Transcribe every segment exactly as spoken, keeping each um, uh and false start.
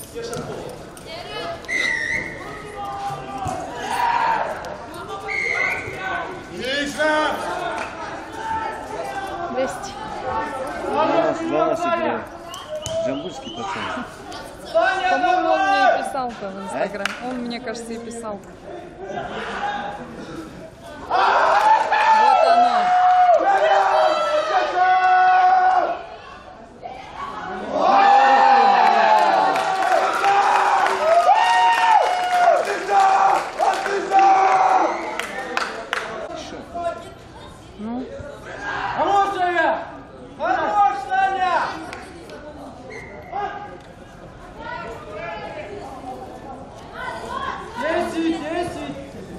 Здрасте. За нас играет. Джамбульский пацан. По-моему, он мне и писал-то в Инстаграме. Он, мне кажется, и писал. Вот оно. Ну. Хорошая! Хорошая! Десять, десять!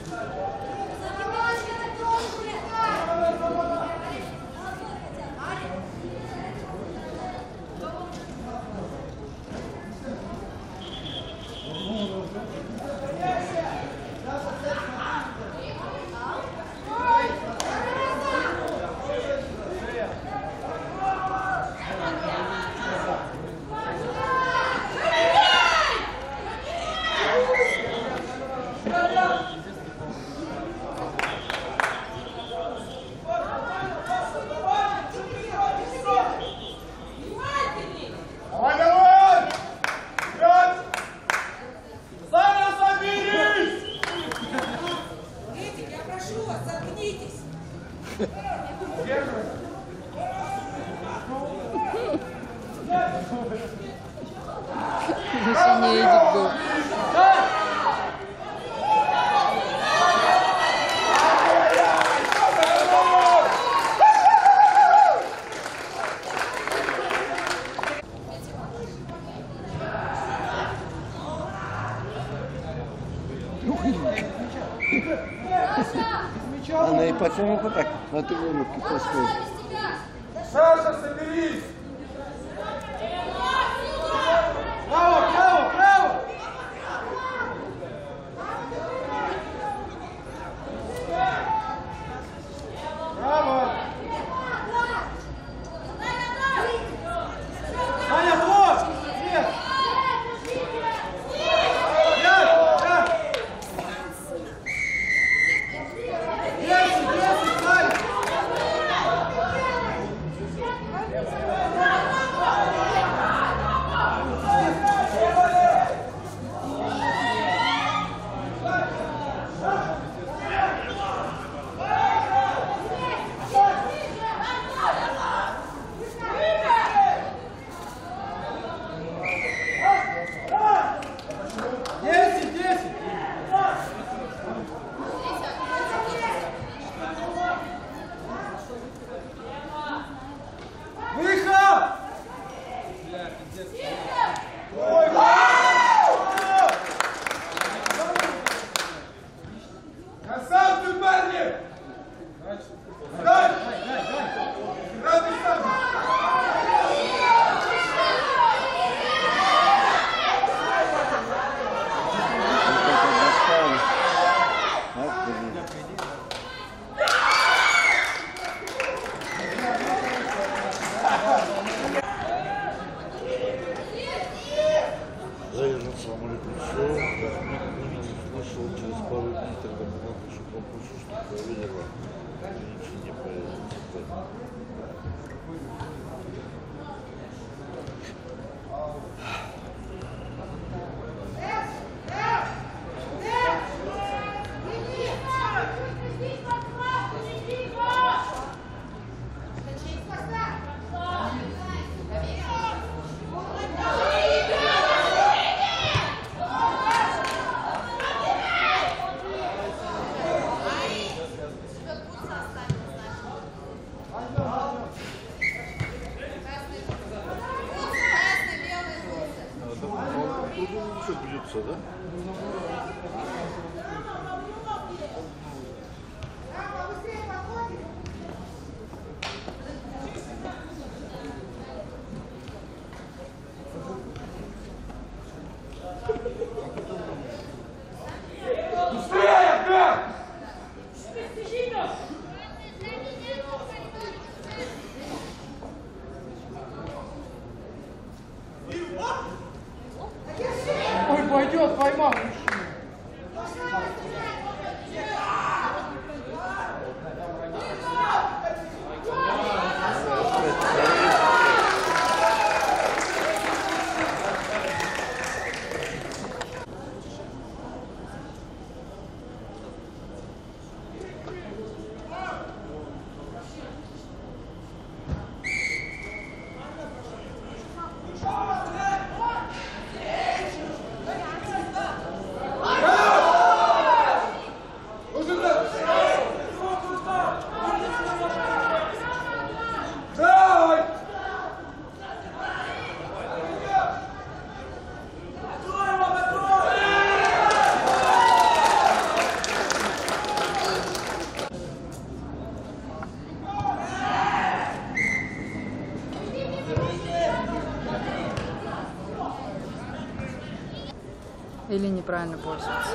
Синий Эдик был. Она и потом вот так на ты вырубки поставит. Саша, соберись! Право, право, право! Браво! Саня, вот! Нет! Нет! Нет! Десять, десять, Саня! Десять, десять! Выход! Ой, красавцы, парни! Дай! Дай, дай, дай! Да, я на самом деле пришел, слышал через пару дней, тогда было еще попрошу, что проверила, ничего не появится. Что бьются, да? Быстрее, как! Yes! Вперед, поймал мужчину. Или неправильно пользуется.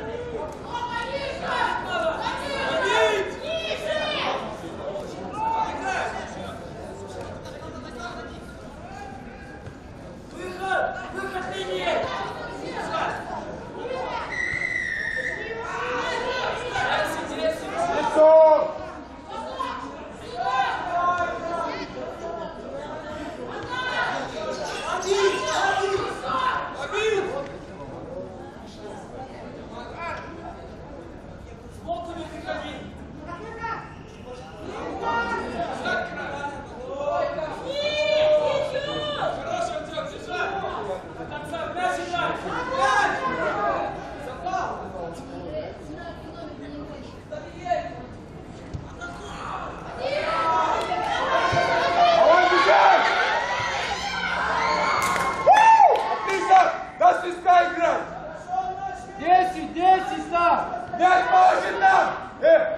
Десять, десять, сам! Мяч положит нам! Э!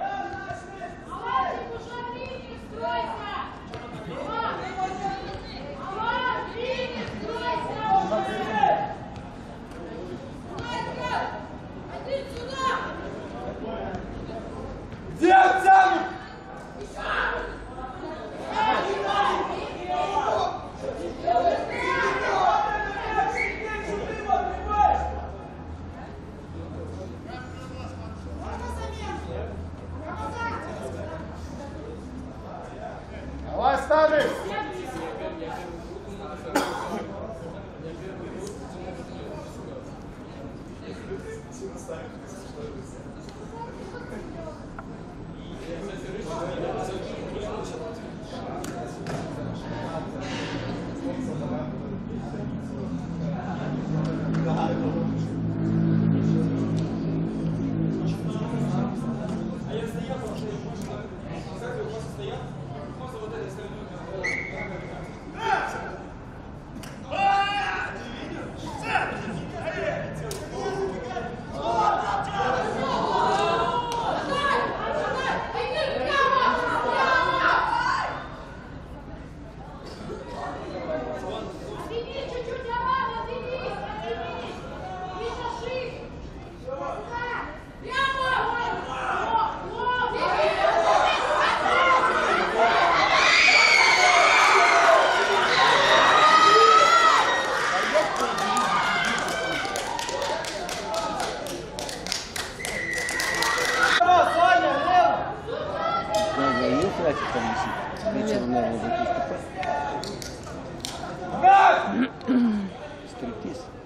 Где Оксана? Давай, ставишь! Вечером, наверное, будет выступать. Стриптиз.